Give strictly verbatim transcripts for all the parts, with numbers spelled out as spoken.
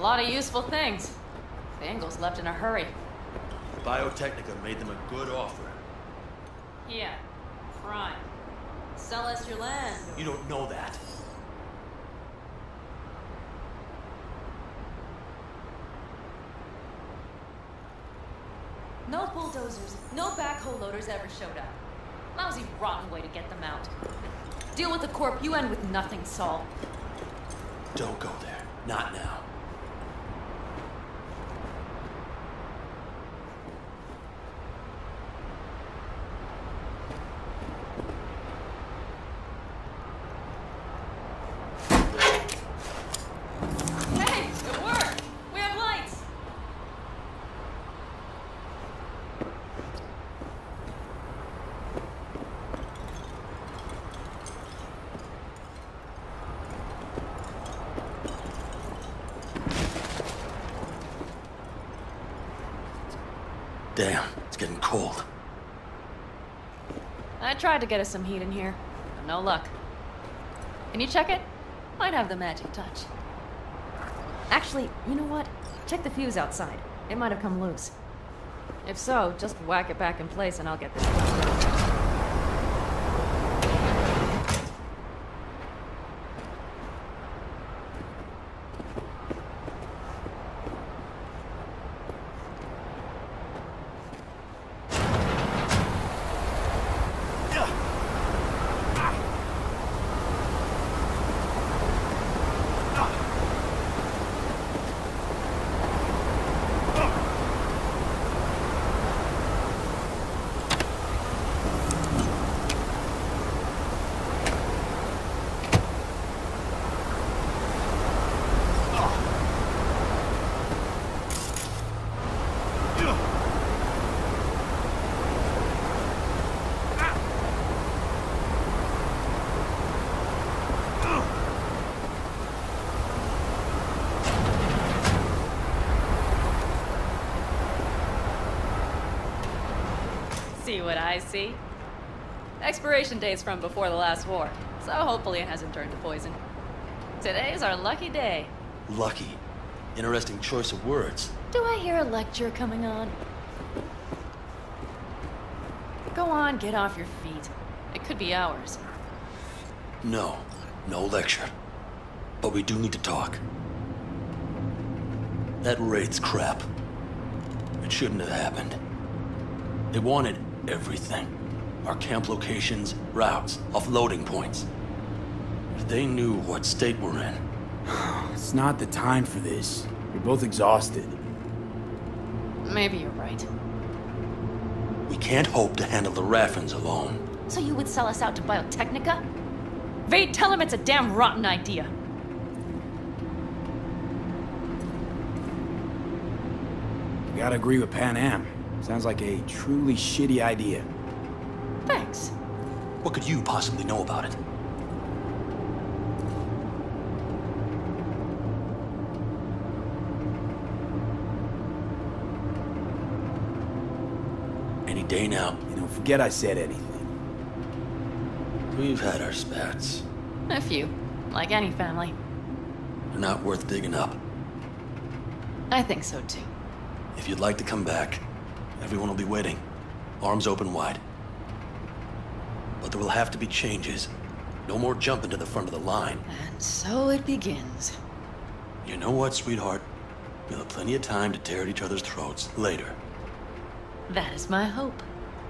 A lot of useful things. The Engels left in a hurry. Biotechnica made them a good offer. Yeah, prime. Sell us your land. You don't know that. No bulldozers, no backhoe loaders ever showed up. Lousy, rotten way to get them out. Deal with the corp, you end with nothing, Saul. Don't go there. Not now. Hey, it worked! We have lights! Damn, it's getting cold. I tried to get us some heat in here, but no luck. Can you check it? Might have the magic touch. Actually, you know what? Check the fuse outside. It might have come loose. If so, just whack it back in place and I'll get this done. See what I see? Expiration date's from before the last war, so hopefully it hasn't turned to poison. Today's our lucky day. Lucky. Interesting choice of words. Do I hear a lecture coming on? Go on, get off your feet. It could be hours. No, no lecture. But we do need to talk. That raid's crap. It shouldn't have happened. They wanted everything. Our camp locations, routes, offloading points. If they knew what state we're in. It's not the time for this. We're both exhausted. Maybe you're right. We can't hope to handle the Raffins alone. So you would sell us out to Biotechnica? Vade, tell him it's a damn rotten idea. You gotta agree with Pan Am. Sounds like a truly shitty idea. Thanks. What could you possibly know about it? Any day now. You don't forget I said anything. We've had our spats. A few. Like any family. They're not worth digging up. I think so too. If you'd like to come back, everyone will be waiting. Arms open wide. But there will have to be changes. No more jumping to the front of the line. And so it begins. You know what, sweetheart? We'll have plenty of time to tear at each other's throats later. That is my hope.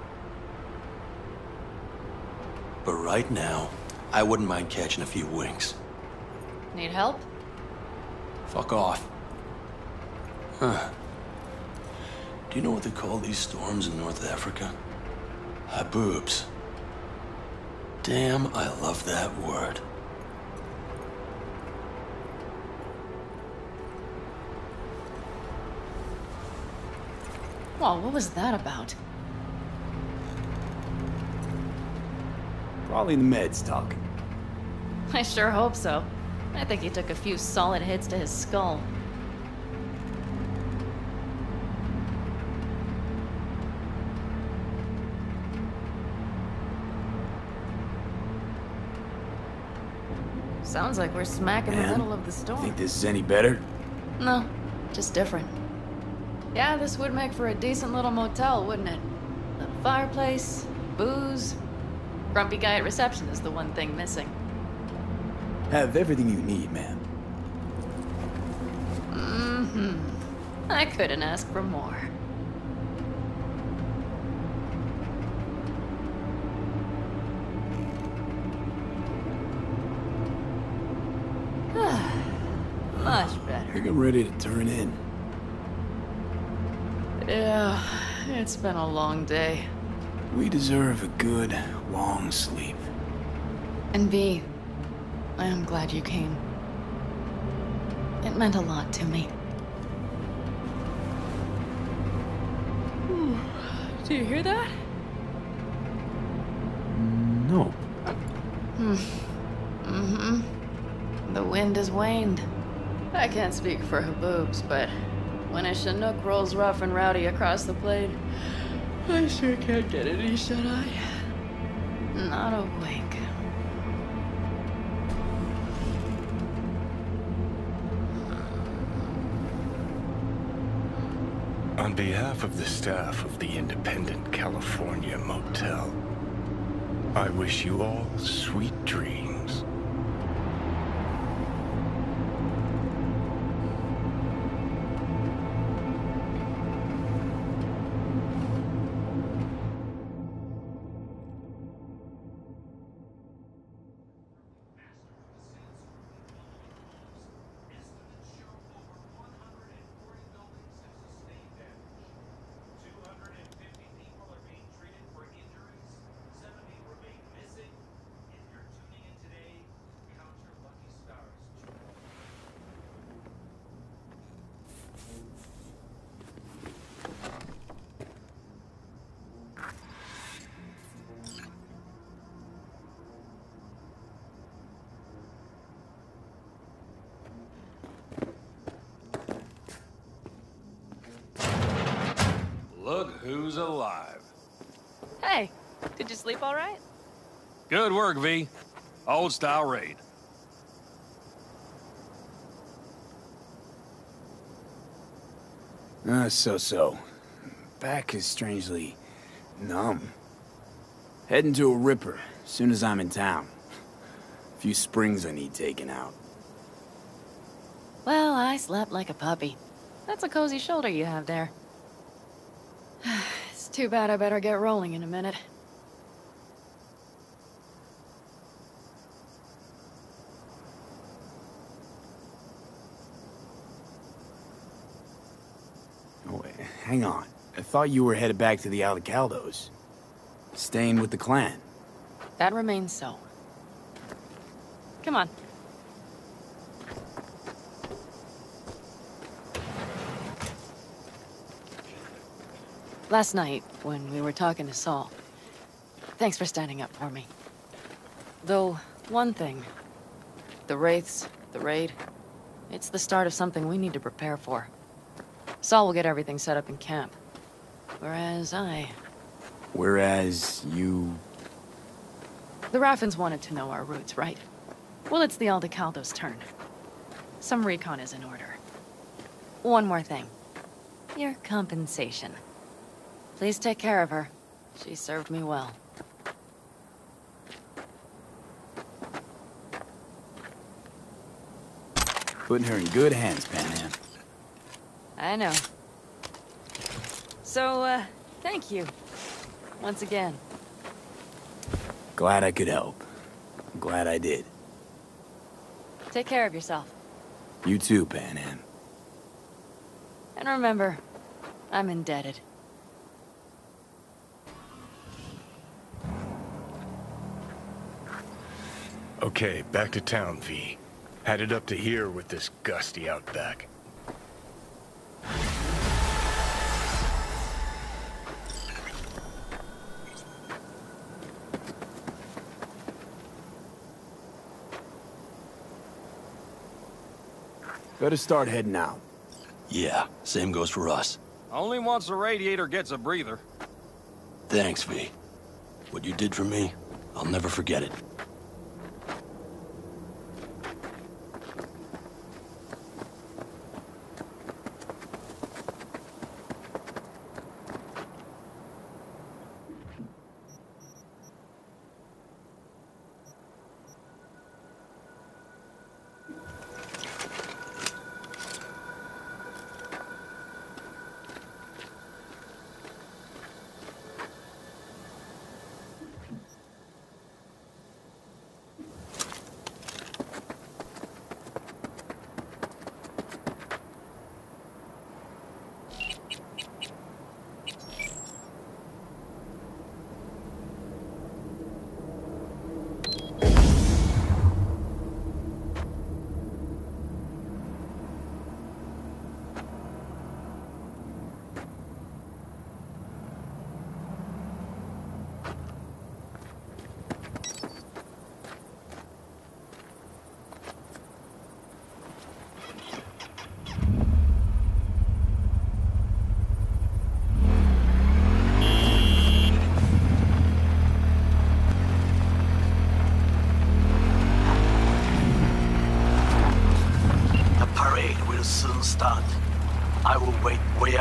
But right now, I wouldn't mind catching a few winks. Need help? Fuck off. Huh. Do you know what they call these storms in North Africa? Haboobs. Damn, I love that word. Well, what was that about? Probably the meds talking. I sure hope so. I think he took a few solid hits to his skull. Sounds like we're smack in the Man, middle of the storm. Think this is any better? No, just different. Yeah, this would make for a decent little motel, wouldn't it? Little fireplace, booze. Grumpy guy at reception is the one thing missing. Have everything you need, man. Mm-hmm. I couldn't ask for more. Much better. I think I'm ready to turn in. Yeah, it's been a long day. We deserve a good, long sleep. And V, I am glad you came. It meant a lot to me. Do you hear that? No. Hmm. Mm-hmm. The wind has waned. I can't speak for Haboobs, but when a Chinook rolls rough and rowdy across the plain, I sure can't get any shut-eye. Not a wink. On behalf of the staff of the Independent California Motel, I wish you all sweet dreams. Look who's alive. Hey, did you sleep all right? Good work, V. Old style raid. Uh, so-so. Back is strangely numb. Heading to a ripper as soon as I'm in town. A few springs I need taken out. Well, I slept like a puppy. That's a cozy shoulder you have there. It's too bad I better get rolling in a minute. Oh, wait, hang on. I thought you were headed back to the Aldecaldos. Staying with the clan. That remains so. Come on. Last night, when we were talking to Saul, thanks for standing up for me. Though, one thing. The Wraiths, the raid, it's the start of something we need to prepare for. Saul will get everything set up in camp. Whereas I... Whereas you... The Raffins wanted to know our roots, right? Well, it's the Aldecaldos' turn. Some recon is in order. One more thing. Your compensation. Please take care of her. She served me well. Putting her in good hands, Pan Am. I know. So, uh, thank you. Once again. Glad I could help. I'm glad I did. Take care of yourself. You too, Pan Am. And remember, I'm indebted. Okay, back to town, V. Headed up to here with this gusty outback. Better start heading out. Yeah, same goes for us. Only once the radiator gets a breather. Thanks, V. What you did for me, I'll never forget it.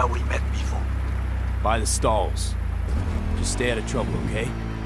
where we met before. By the stalls. Just stay out of trouble, okay?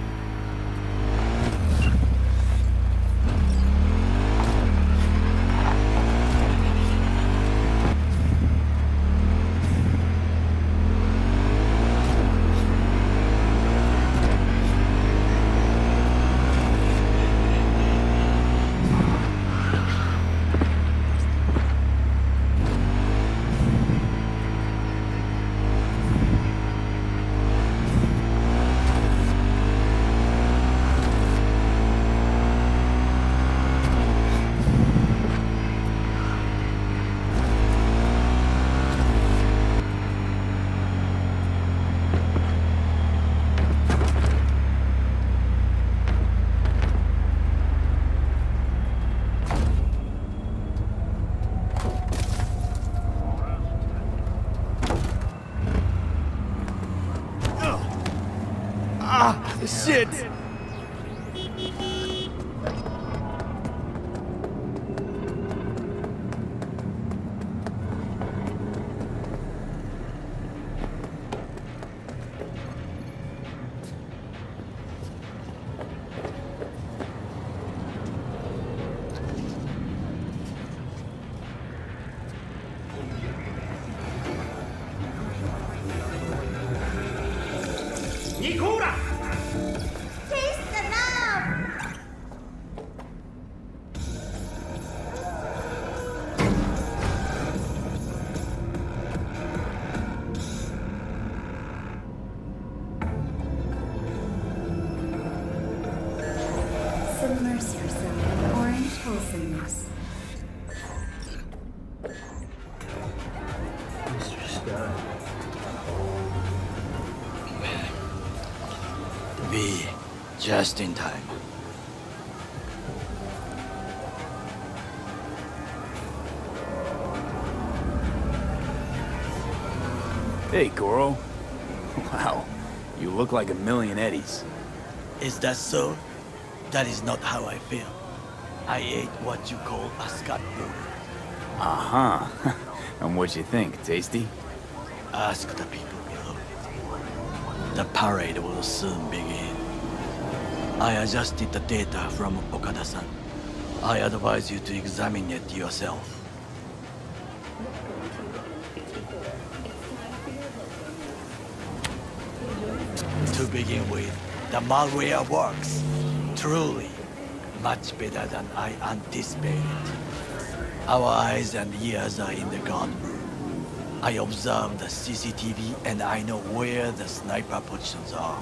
Shit! Submerge yourself in orange wholesomeness. V, just in time. Hey, Goro. Wow, you look like a million eddies. Is that so? That is not how I feel. I ate what you call a scat burger. Uh-huh. And what'd you think? Tasty? Ask the people below. The parade will soon begin. I adjusted the data from Okada-san. I advise you to examine it yourself. To begin with, the malware works. Truly, much better than I anticipated. Our eyes and ears are in the guard room. I observe the C C T V and I know where the sniper positions are.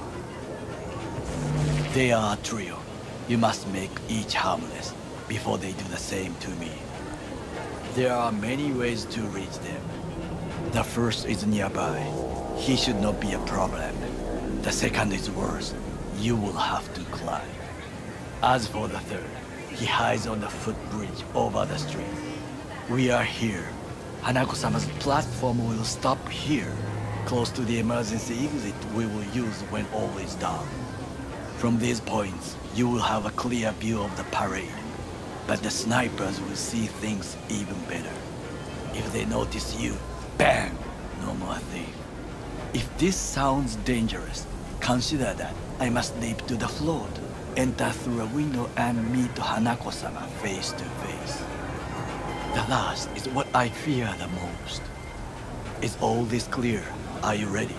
They are a trio. You must make each harmless before they do the same to me. There are many ways to reach them. The first is nearby. He should not be a problem. The second is worse. You will have to climb. As for the third, he hides on the footbridge over the street. We are here. Hanako-sama's platform will stop here, close to the emergency exit we will use when all is done. From these points, you will have a clear view of the parade, but the snipers will see things even better. If they notice you, bang! No more thief. If this sounds dangerous, consider that I must leap to the float, enter through a window and meet Hanako-sama face to face. The last is what I fear the most. Is all this clear? Are you ready?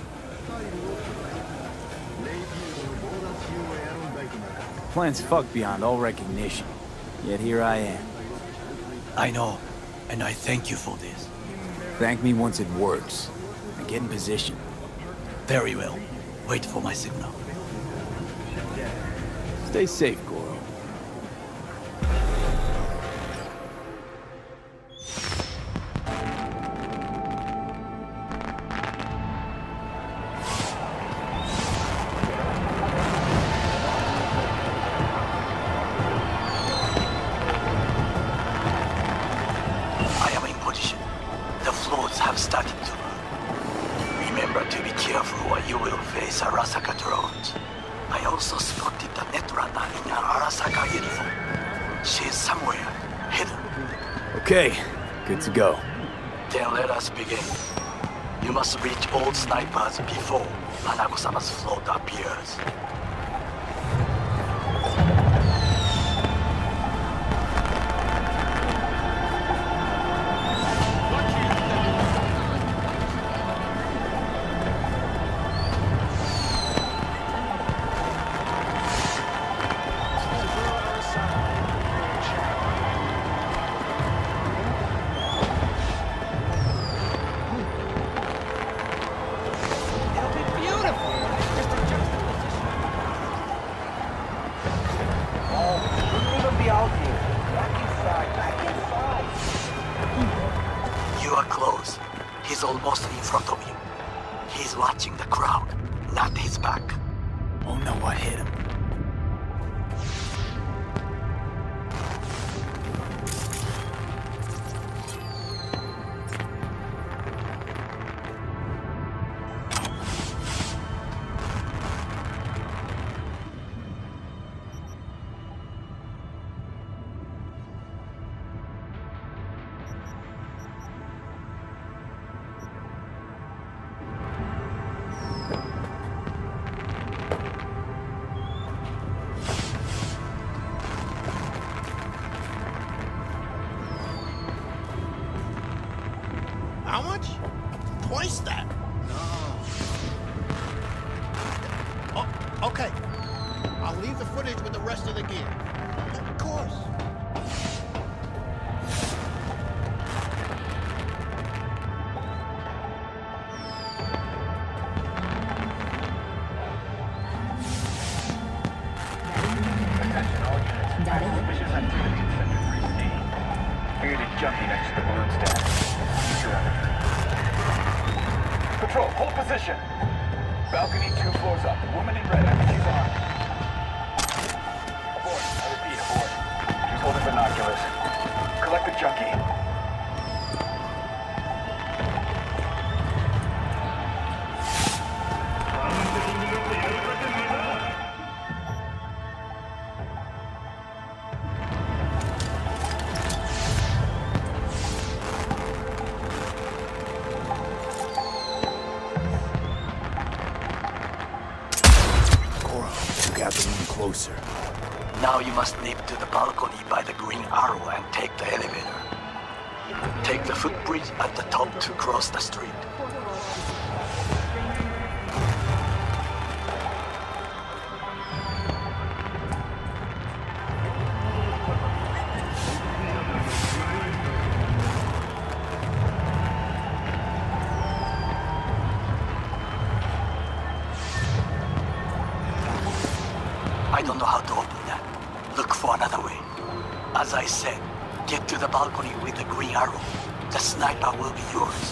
Plan's fucked beyond all recognition. Yet here I am. I know, and I thank you for this. Thank me once it works. Now get in position. Very well. Wait for my signal. Stay safe, Goro. I am in position. The floats have started to run. Remember to be careful or you will face Arasaka drones. I also spotted the netrunner in an Arasaka uniform. She is somewhere, hidden. Okay, good to go. Then let us begin. You must reach all snipers before Hanako-sama's float appears. Almost in front of you. He's watching the crowd, not his back. Oh no, what hit him? How much? Twice that. No. Oh, okay. I'll leave the footage with the rest of the gear. Of course. Attention all units. Vicious activity in Sector three C. Bearded junkie next to the balloon stand. Patrol, hold position. Balcony two floors up. Woman in red, she's on. Abort. I repeat, abort. She's holding binoculars. Collect the junkie. Closer. Now you must leap to the balcony by the green arrow and take the elevator. Take the footbridge at the top to cross the street. I don't know how to open that. Look for another way. As I said, get to the balcony with the green arrow. The sniper will be yours.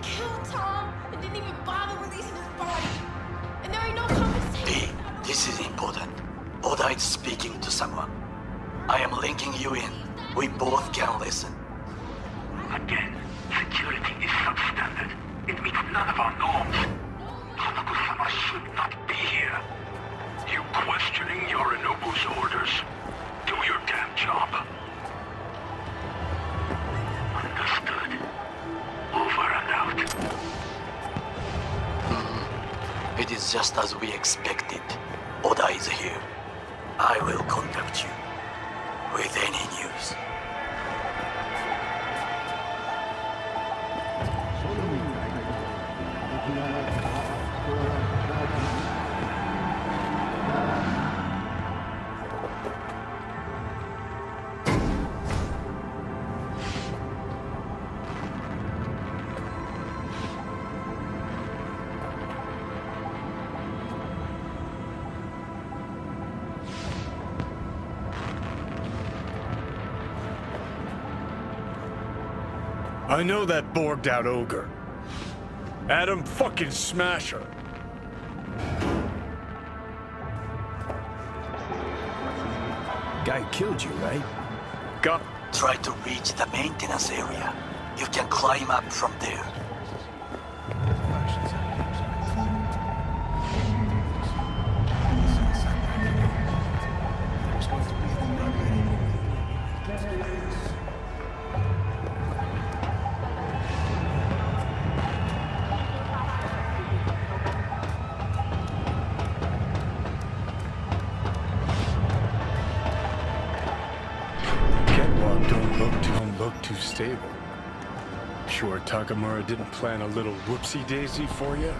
killed Tom and didn't even bother releasing his body. And there ain't no compensation. B, this is important. Oda is speaking to someone. I am linking you in. We both can listen. Again, security is substandard. It meets none of our norms. Hanako-sama should not be here. You questioning Yorinobu's orders? Do your damn job. Understood. Over and out. Mm-hmm. It is just as we expected. Oda is here. I will contact you with any news. I know that borged out ogre. Adam fucking Smasher. Guy killed you, right? Got. Try to reach the maintenance area. You can climb up from there. Too stable. Sure Takamura didn't plan a little whoopsie-daisy for you?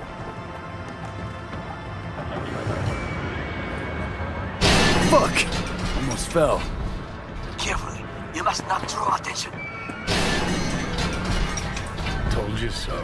Fuck! Almost fell. Carefully. You must not draw attention. Told you so.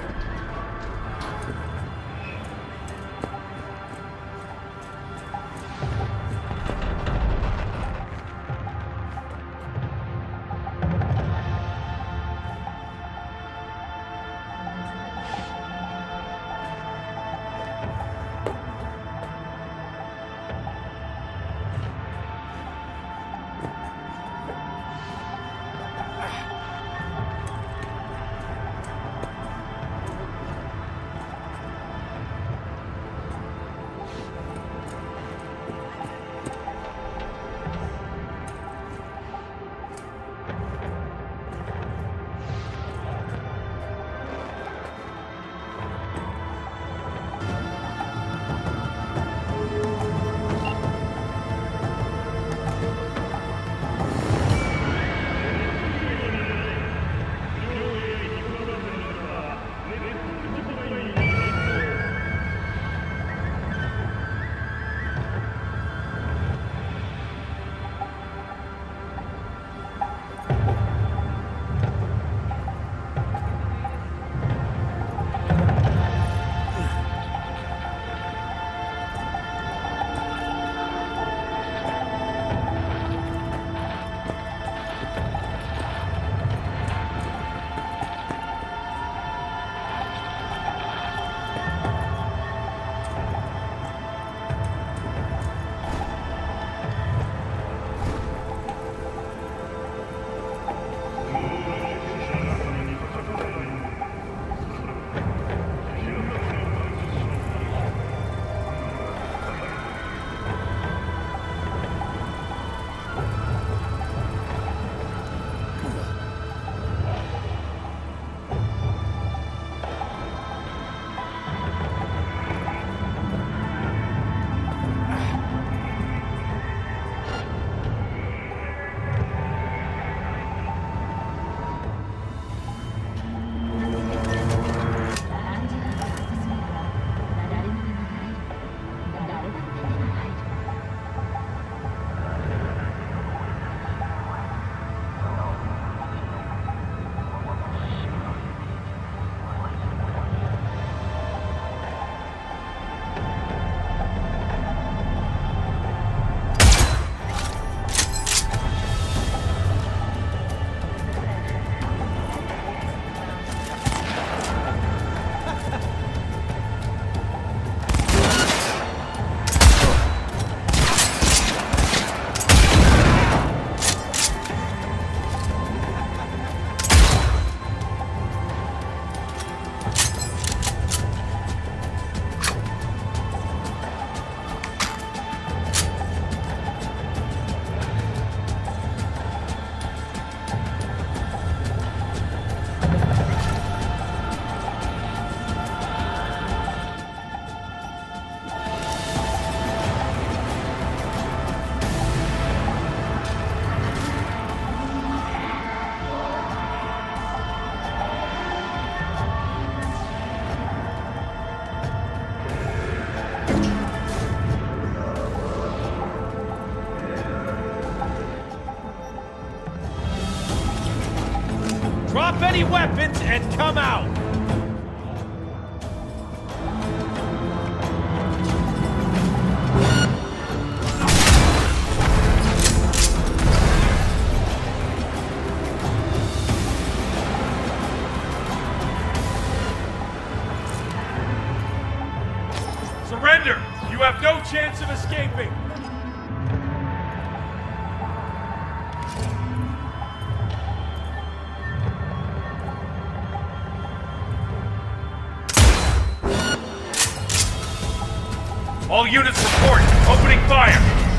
any weapons and come out! Surrender! You have no chance of escaping! All units report! Opening fire!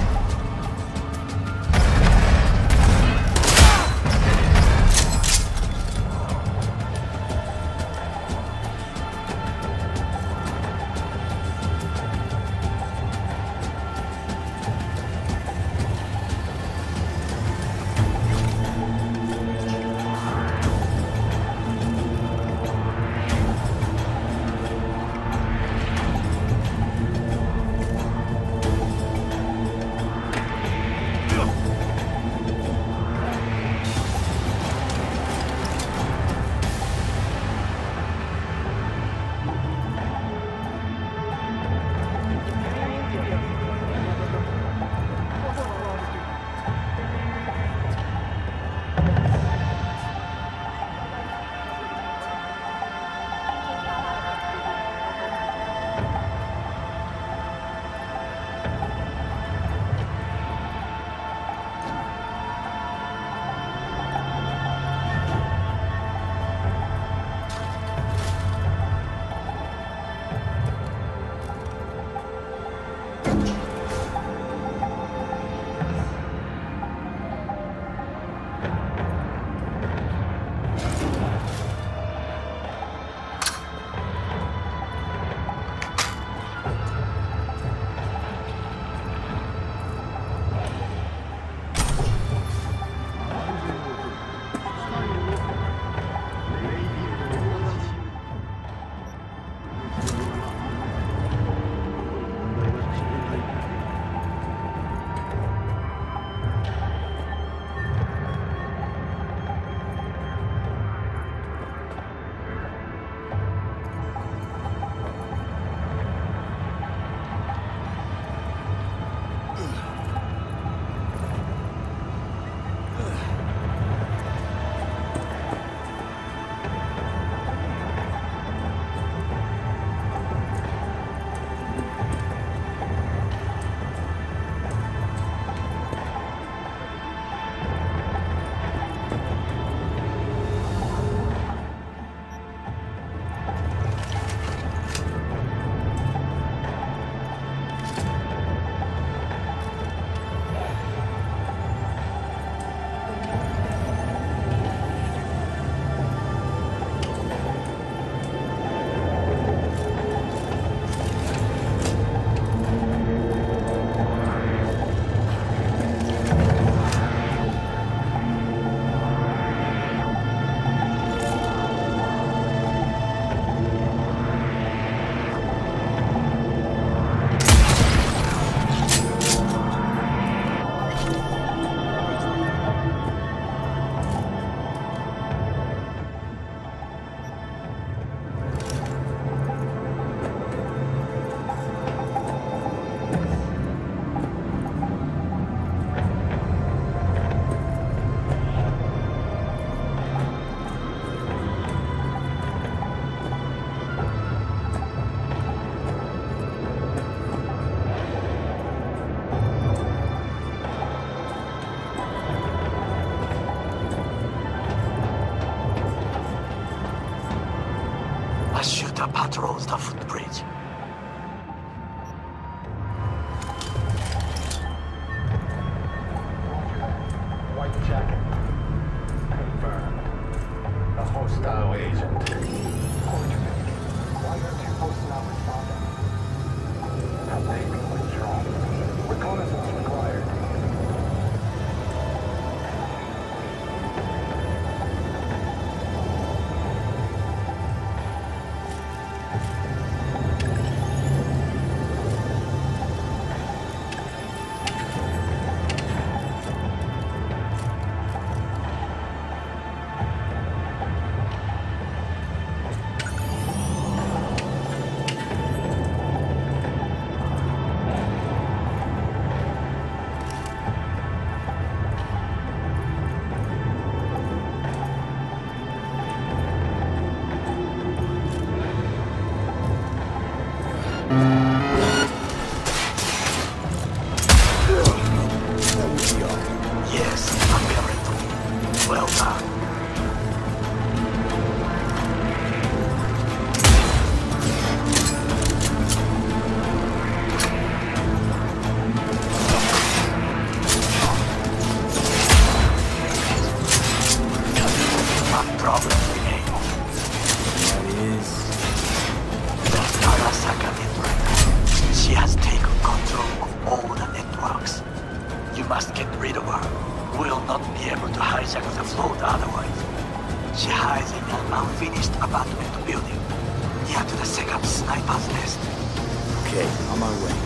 patrols the footbridge. White jacket. Confirmed. A hostile agent. Coordinate. Why aren't you posting out responding? Containment withdrawn. Reconnaissance required. the building. Near to the second sniper's nest. Okay, on my way.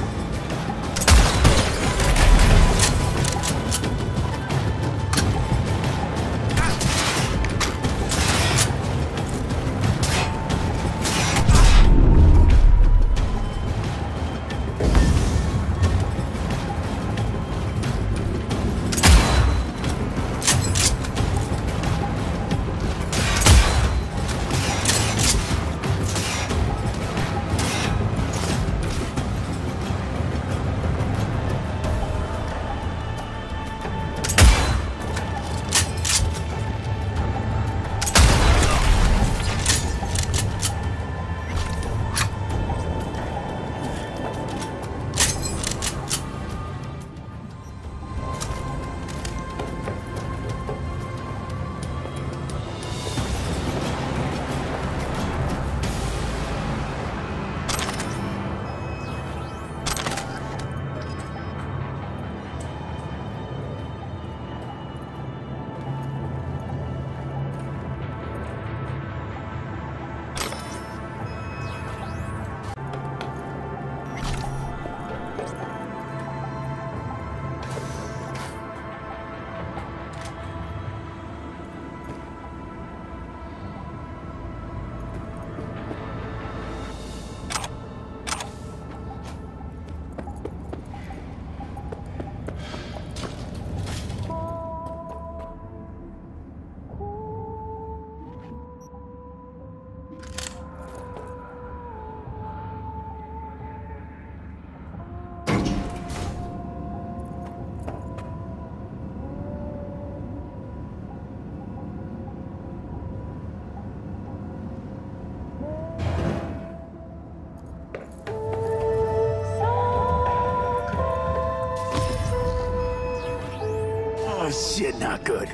Oh shit, not good.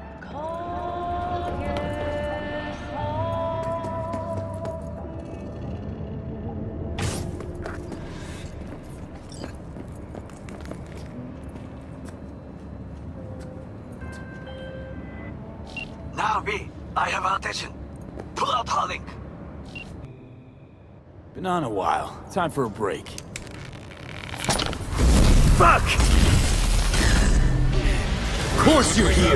Now, B, I have our attention. Pull out our link. Been on a while. Time for a break. Fuck! Of course you're here!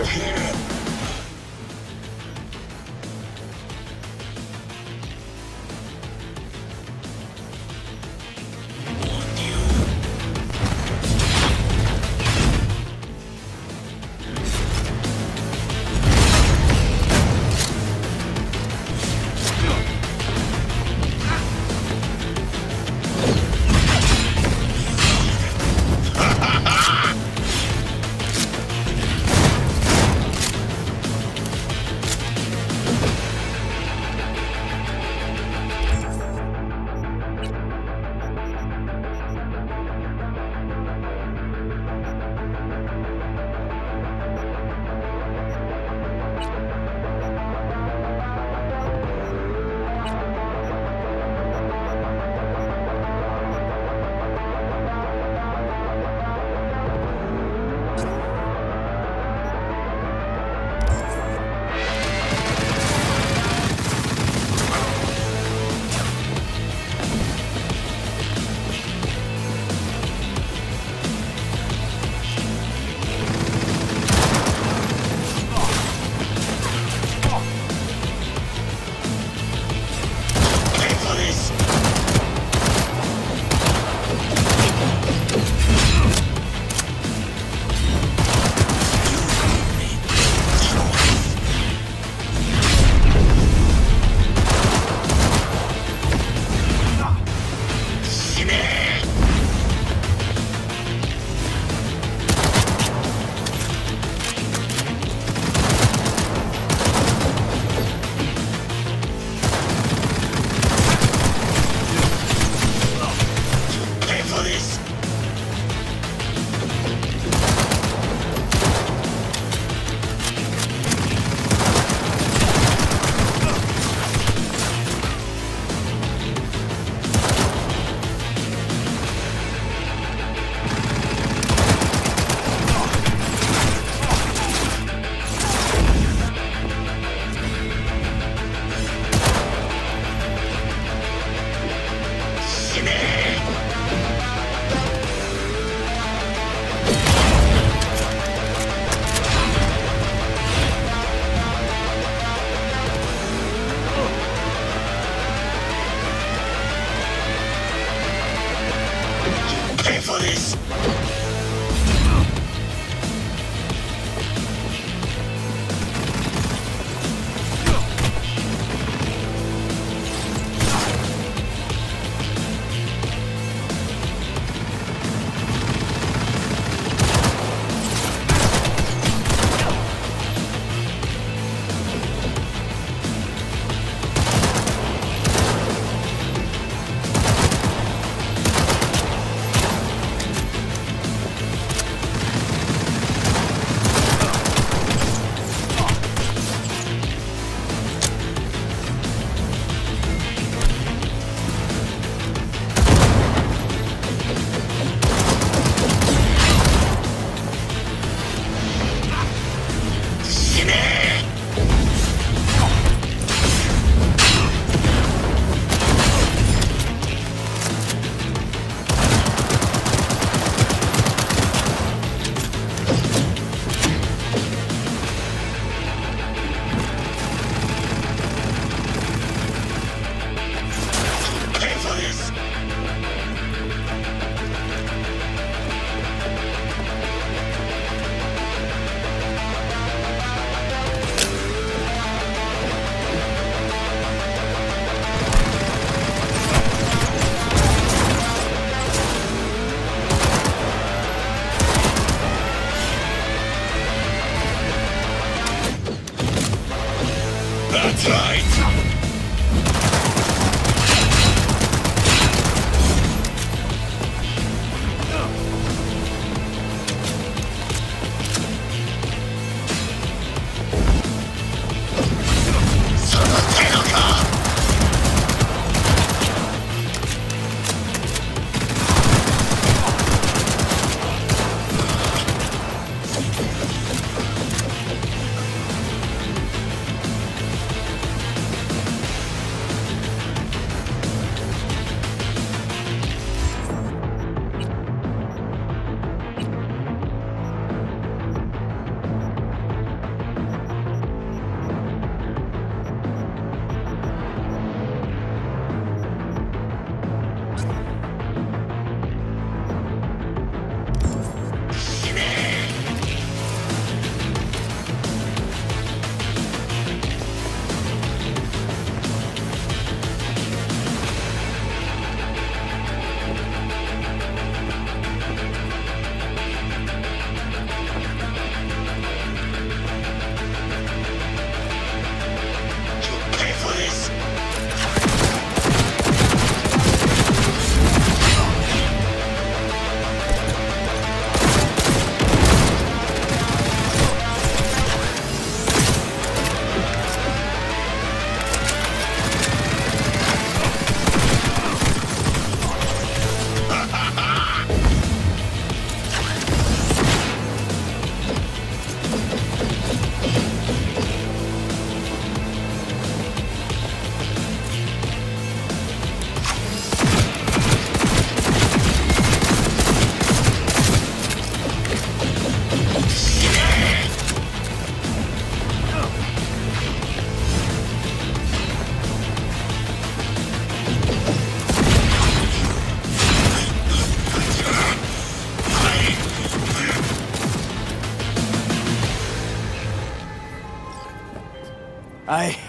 I...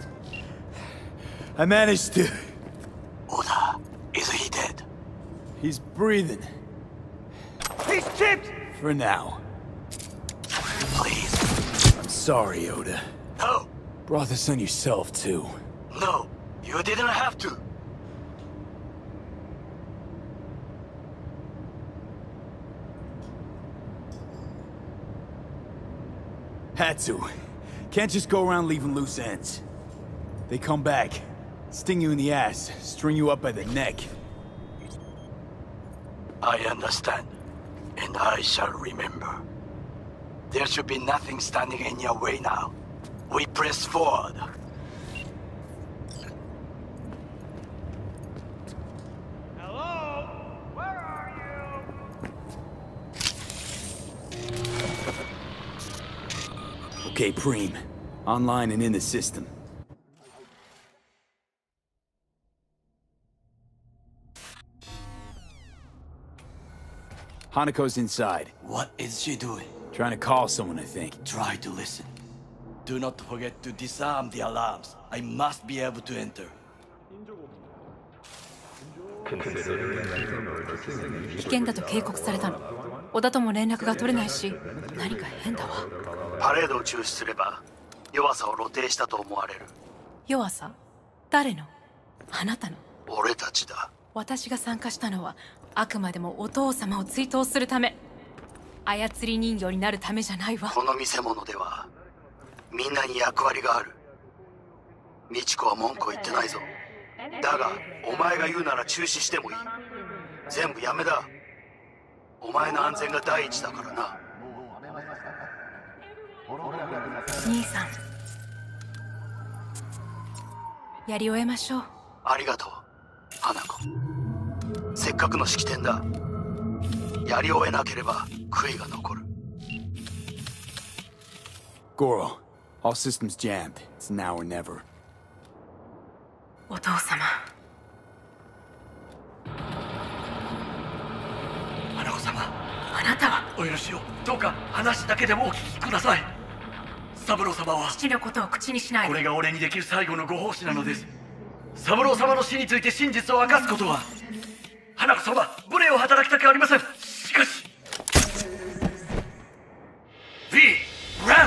I managed to... Oda, is he dead? He's breathing. He's chipped! For now. Please. I'm sorry, Oda. No. Brought this on yourself, too. No, you didn't have to. Had to. Can't just go around leaving loose ends. They come back, sting you in the ass, string you up by the neck. I understand, and I shall remember. There should be nothing standing in your way now. We press forward. Hello? Where are you? Okay, Preem. Online and in the system. Hanako's inside. What is she doing? Trying to call someone, I think. Try to listen. Do not forget to disarm the alarms. I must be able to enter. 危険だと警告されたの。小田とも連絡が取れないし、何か変だわ。 パレードを中止すれば、弱さを露呈したと思われる。 弱さ？誰の？あなたの。 俺たちだ。 私が参加したのは、あくまでもお父様を追悼するため。操り人形になるためじゃないわ。 この見せ物では、みんなに役割がある。美智子は文句を言ってないぞ。だが、お前が言うなら中止してもいい。全部やめだ。お前の安全が第一だからな。 兄さん。やり終えましょう。 ありがとう、花子。せっかくの式典だ。やり終えなければ悔いが残る。 Goro, all systems jammed. It's now or never. お父様。 花子様。 あなたは。 お許しを。どうか話だけでもお聞きください。三郎様は。 父のことを口にしないで。 これが俺にできる最後のご奉仕なのです。三郎様の死について真実を明かすことは。花子様、無礼を働きたくありません。しかし。V、ラン。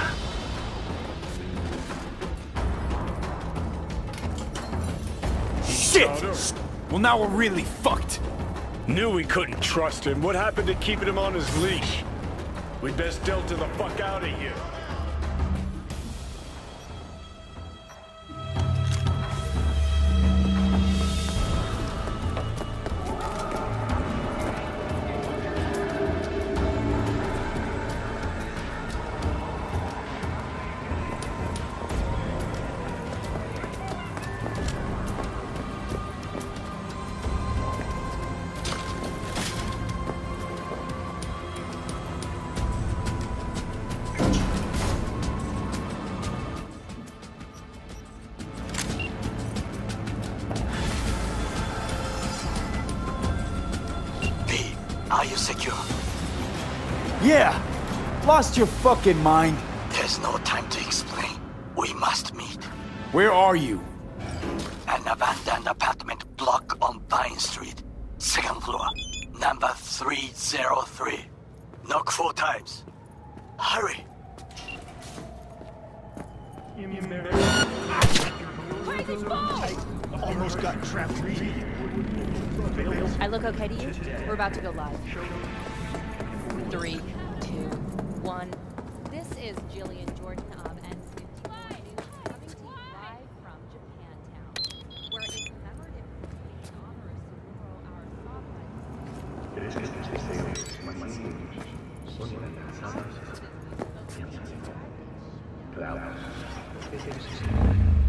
Shit! Well, now we're really fucked. Knew we couldn't trust him. What happened to keeping him on his leash? We'd best delta the fuck out of here. Are you secure? Yeah! Lost your fucking mind. There's no time to explain. We must meet. Where are you? An abandoned apartment block on Vine Street. Second floor. Number three oh three. Knock four times. Hurry! Crazy ball! Almost got trapped. I look okay to you? We're about to go live. Three, two, one. This is Jillian Jordan of N fifty-four News coming to you live from Japantown, where a commemorative in honor of Saburo, our